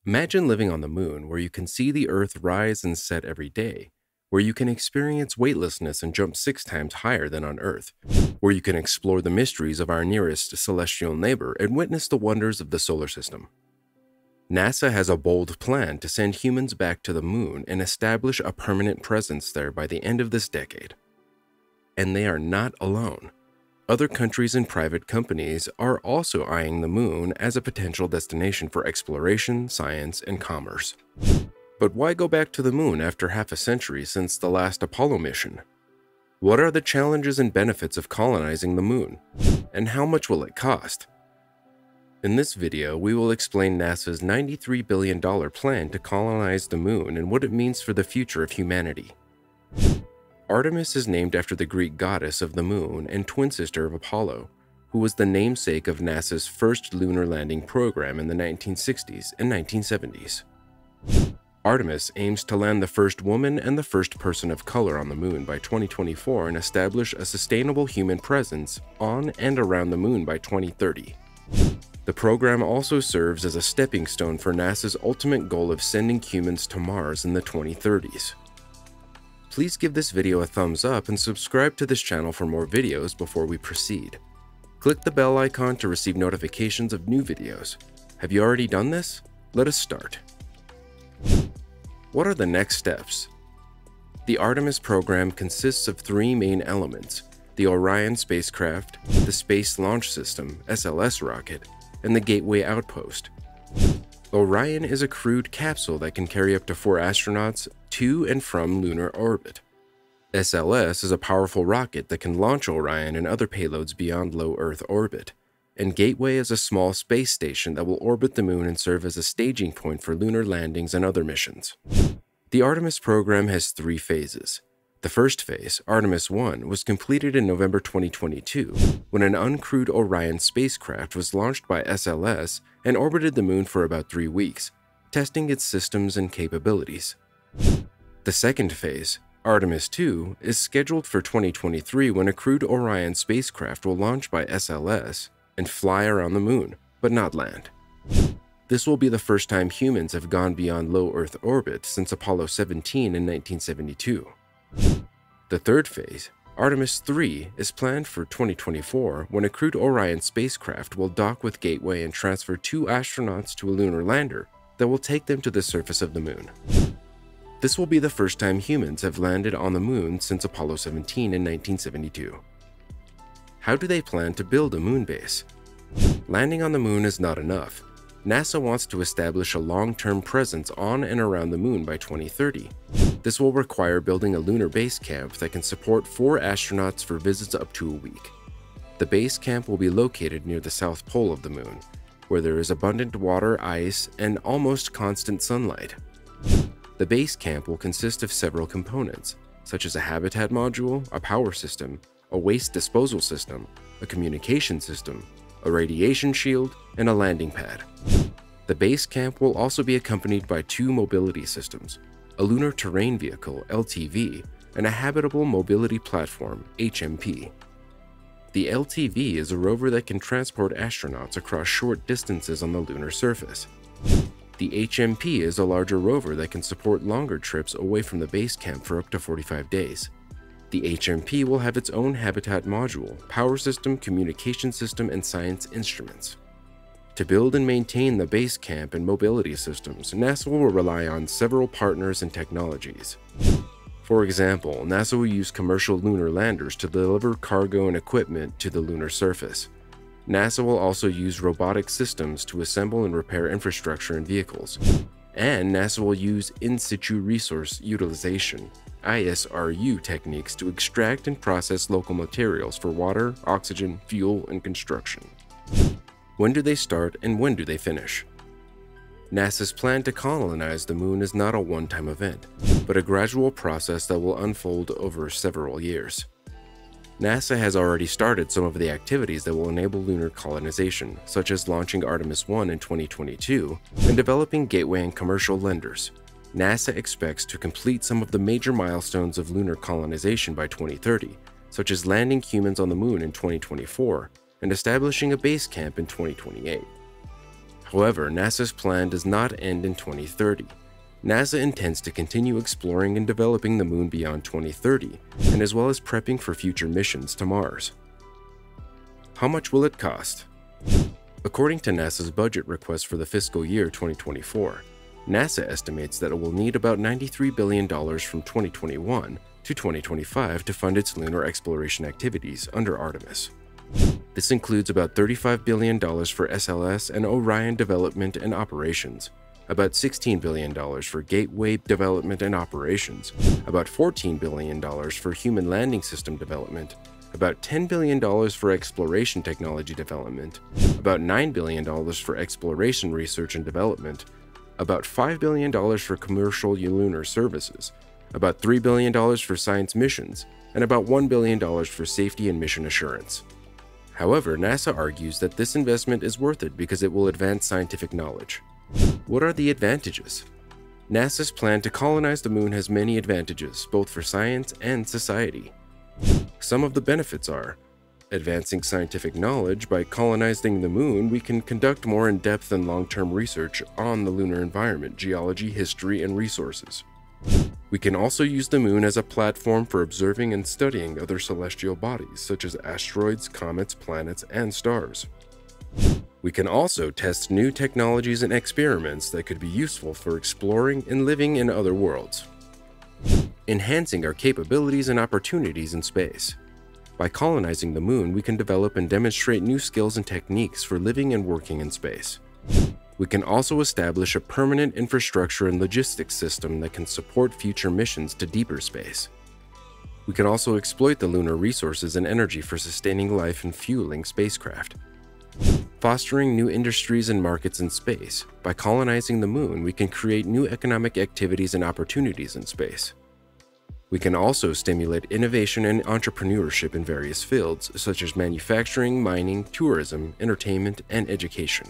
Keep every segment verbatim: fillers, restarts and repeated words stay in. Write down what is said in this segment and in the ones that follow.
Imagine living on the moon where you can see the Earth rise and set every day, where you can experience weightlessness and jump six times higher than on Earth, where you can explore the mysteries of our nearest celestial neighbor and witness the wonders of the solar system. NASA has a bold plan to send humans back to the moon and establish a permanent presence there by the end of this decade. And they are not alone. Other countries and private companies are also eyeing the moon as a potential destination for exploration, science, and commerce. But why go back to the moon after half a century since the last Apollo mission? What are the challenges and benefits of colonizing the moon? And how much will it cost? In this video, we will explain NASA's ninety-three billion dollars plan to colonize the moon and what it means for the future of humanity. Artemis is named after the Greek goddess of the moon and twin sister of Apollo, who was the namesake of NASA's first lunar landing program in the nineteen sixties and nineteen seventies. Artemis aims to land the first woman and the first person of color on the moon by twenty twenty-four and establish a sustainable human presence on and around the moon by twenty thirty. The program also serves as a stepping stone for NASA's ultimate goal of sending humans to Mars in the twenty thirties. Please give this video a thumbs up and subscribe to this channel for more videos before we proceed. Click the bell icon to receive notifications of new videos. Have you already done this? Let us start. What are the next steps? The Artemis program consists of three main elements: the Orion spacecraft, the Space Launch System (S L S) rocket, and the Gateway Outpost. Orion is a crewed capsule that can carry up to four astronauts to and from lunar orbit. S L S is a powerful rocket that can launch Orion and other payloads beyond low Earth orbit, and Gateway is a small space station that will orbit the moon and serve as a staging point for lunar landings and other missions. The Artemis program has three phases. The first phase, Artemis one, was completed in November twenty twenty-two when an uncrewed Orion spacecraft was launched by S L S and orbited the moon for about three weeks, testing its systems and capabilities. The second phase, Artemis two, is scheduled for twenty twenty-three when a crewed Orion spacecraft will launch by S L S and fly around the moon, but not land. This will be the first time humans have gone beyond low Earth orbit since Apollo seventeen in nineteen seventy-two. The third phase, Artemis three, is planned for twenty twenty-four when a crewed Orion spacecraft will dock with Gateway and transfer two astronauts to a lunar lander that will take them to the surface of the moon. This will be the first time humans have landed on the moon since Apollo seventeen in nineteen seventy-two. How do they plan to build a moon base? Landing on the moon is not enough. NASA wants to establish a long-term presence on and around the moon by twenty thirty. This will require building a lunar base camp that can support four astronauts for visits up to a week. The base camp will be located near the south pole of the moon, where there is abundant water, ice, and almost constant sunlight. The base camp will consist of several components, such as a habitat module, a power system, a waste disposal system, a communication system, a radiation shield, and a landing pad. The base camp will also be accompanied by two mobility systems, a lunar terrain vehicle L T V and a habitable mobility platform H M P. The L T V is a rover that can transport astronauts across short distances on the lunar surface. The H M P is a larger rover that can support longer trips away from the base camp for up to forty-five days. The H M P will have its own habitat module, power system, communication system, and science instruments. To build and maintain the base camp and mobility systems, NASA will rely on several partners and technologies. For example, NASA will use commercial lunar landers to deliver cargo and equipment to the lunar surface. NASA will also use robotic systems to assemble and repair infrastructure and vehicles. And NASA will use in-situ resource utilization I S R U techniques to extract and process local materials for water, oxygen, fuel, and construction. When do they start and when do they finish? NASA's plan to colonize the moon is not a one-time event, but a gradual process that will unfold over several years. NASA has already started some of the activities that will enable lunar colonization, such as launching Artemis one in twenty twenty-two and developing Gateway and commercial lenders. NASA expects to complete some of the major milestones of lunar colonization by twenty thirty, such as landing humans on the moon in twenty twenty-four and establishing a base camp in twenty twenty-eight. However, NASA's plan does not end in twenty thirty. NASA intends to continue exploring and developing the moon beyond twenty thirty, and as well as prepping for future missions to Mars. How much will it cost? According to NASA's budget request for the fiscal year twenty twenty-four, NASA estimates that it will need about ninety-three billion dollars from twenty twenty-one to twenty twenty-five to fund its lunar exploration activities under Artemis. This includes about thirty-five billion dollars for S L S and Orion development and operations, about sixteen billion dollars for Gateway development and operations, about fourteen billion dollars for human landing system development, about ten billion dollars for exploration technology development, about nine billion dollars for exploration research and development, about five billion dollars for commercial lunar services, about three billion dollars for science missions, and about one billion dollars for safety and mission assurance. However, NASA argues that this investment is worth it because it will advance scientific knowledge. What are the advantages? NASA's plan to colonize the moon has many advantages, both for science and society. Some of the benefits are: advancing scientific knowledge. By colonizing the moon, we can conduct more in-depth and long-term research on the lunar environment, geology, history, and resources. We can also use the moon as a platform for observing and studying other celestial bodies, such as asteroids, comets, planets, and stars. We can also test new technologies and experiments that could be useful for exploring and living in other worlds. Enhancing our capabilities and opportunities in space. By colonizing the moon, we can develop and demonstrate new skills and techniques for living and working in space. We can also establish a permanent infrastructure and logistics system that can support future missions to deeper space. We can also exploit the lunar resources and energy for sustaining life and fueling spacecraft. Fostering new industries and markets in space. By colonizing the moon, we can create new economic activities and opportunities in space. We can also stimulate innovation and entrepreneurship in various fields, such as manufacturing, mining, tourism, entertainment, and education.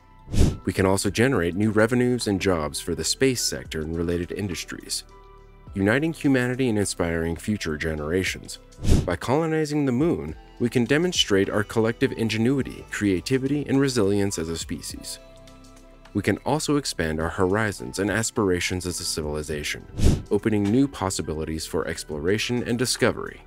We can also generate new revenues and jobs for the space sector and related industries, uniting humanity and inspiring future generations. By colonizing the moon, we can demonstrate our collective ingenuity, creativity, and resilience as a species. We can also expand our horizons and aspirations as a civilization, opening new possibilities for exploration and discovery.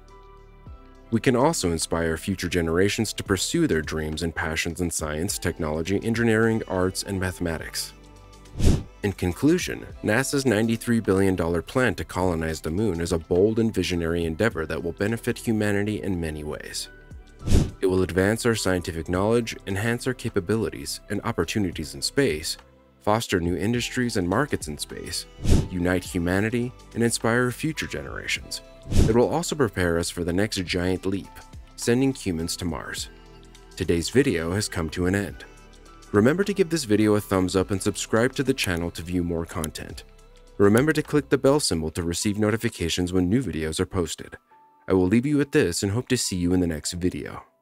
We can also inspire future generations to pursue their dreams and passions in science, technology, engineering, arts, and mathematics. In conclusion, NASA's ninety-three billion dollars plan to colonize the moon is a bold and visionary endeavor that will benefit humanity in many ways. It will advance our scientific knowledge, enhance our capabilities and opportunities in space, foster new industries and markets in space, unite humanity, and inspire future generations. It will also prepare us for the next giant leap, sending humans to Mars. Today's video has come to an end. Remember to give this video a thumbs up and subscribe to the channel to view more content. Remember to click the bell symbol to receive notifications when new videos are posted. I will leave you with this and hope to see you in the next video.